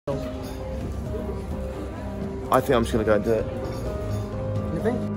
I think I'm just going to go and do it. You think?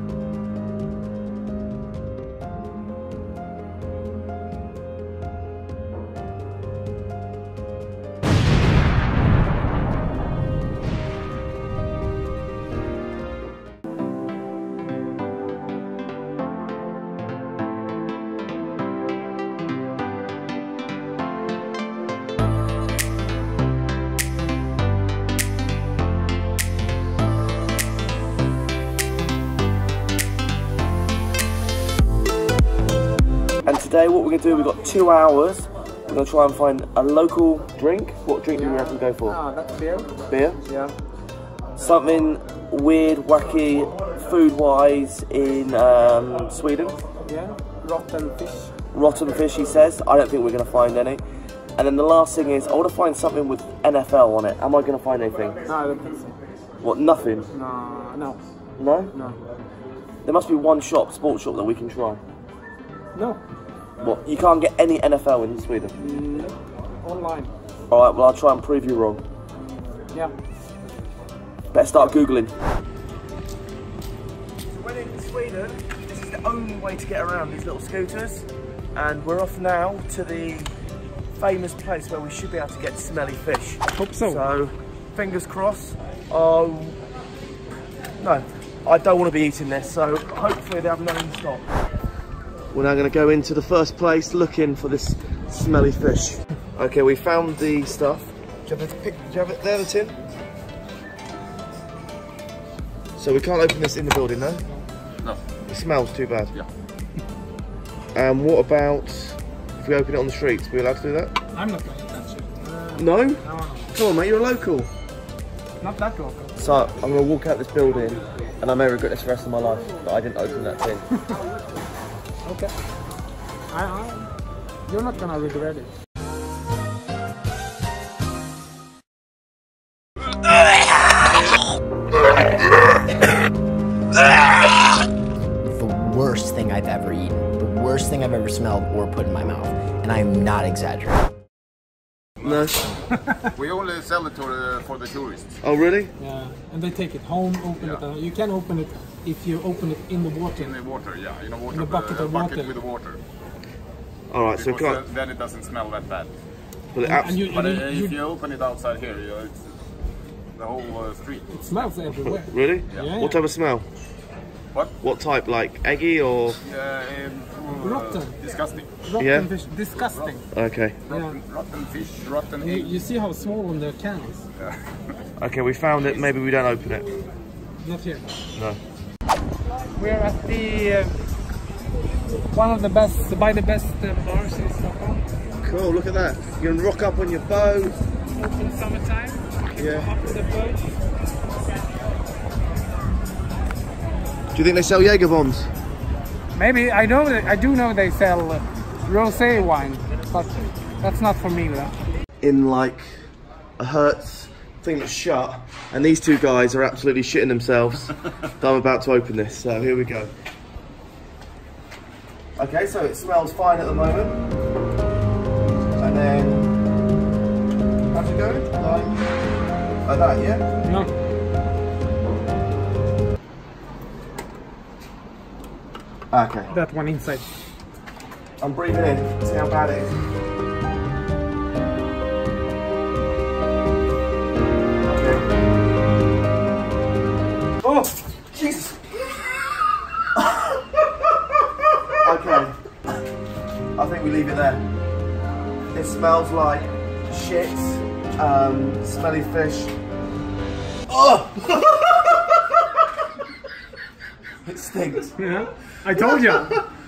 And today what we're going to do, we've got 2 hours. We're going to try and find a local drink. What drink do you reckon we go for? That's beer. Beer? Yeah. Something weird, wacky, food-wise in Sweden. Yeah. Rotten fish. Rotten fish, he says. I don't think we're going to find any. And then the last thing is, I want to find something with NFL on it. Am I going to find anything? No, I don't think so. What, nothing? No. No? No. There must be one shop, sports shop, that we can try. No. What, you can't get any NFL in Sweden? Online. Alright, well I'll try and prove you wrong. Yeah. Better start Googling. When in Sweden, this is the only way to get around these little scooters. And we're off now to the famous place where we should be able to get smelly fish. Hope so. So, fingers crossed. Oh, no, I don't want to be eating this, so hopefully they have no in stock. We're now going to go into the first place looking for this smelly fish. Okay, we found the stuff. Do you have it there, the tin? So we can't open this in the building, no? No. It smells too bad. Yeah. And what about if we open it on the streets? Are we allowed to do that? I'm not going to touch it. No? No. Come on, mate, you're a local. Not that local. So I'm going to walk out this building and I may regret this for the rest of my life that I didn't open that tin. Okay. You're not gonna regret it. The worst thing I've ever eaten. The worst thing I've ever smelled or put in my mouth. And I am not exaggerating. No. We only sell it for the tourists. Oh, really? Yeah, and they take it home, open it. You can open it if you open it in the water. In the water, yeah. In a water, In a bucket of water. with the water. Alright, so can't... then it doesn't smell that bad. But If you open it outside here, it's the whole street. It smells everywhere. Really? Yeah. What type of smell? What? What type? Like eggy or? Rotten. Disgusting. Rotten Yeah. fish. Disgusting. Okay. Rotten fish, rotten egg. You see how small the can is? Yeah. Okay, we found it. Maybe we don't open it. Not here. No. We're at the one of the best, by the best bars in Stockholm. Cool. Look at that. You can rock up on your boat. Open summertime. Yeah. Up with the boat. Do you think they sell Jaeger bombs? Maybe I do know they sell rosé wine, but that's not for me though. In like a Hertz thing that's shut, and these two guys are absolutely shitting themselves that I'm about to open this. So here we go. Okay, so it smells fine at the moment, and then how's it going? Like that, yeah. No. Okay. That one inside. I'm breathing in. See how bad it is. Okay. Oh, Jesus. Okay. I think we leave it there. It smells like shit. Smelly fish. Oh! It stinks. Yeah, I told you.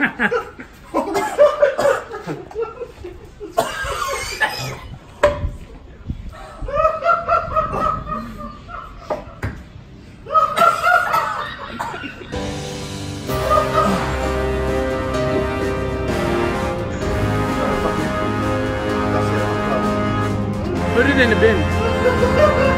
Put it in the bin.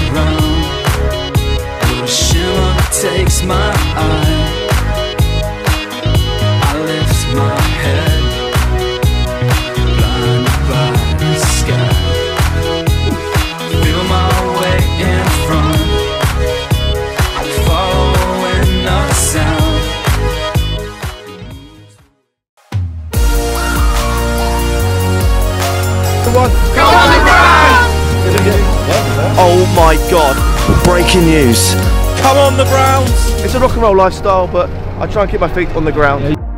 around. A shimmer takes my eye. I lift my head, blinded by the sky. Feel my way in front, following the sound. Oh my god, breaking news. Come on the Browns! It's a rock and roll lifestyle, but I try and keep my feet on the ground.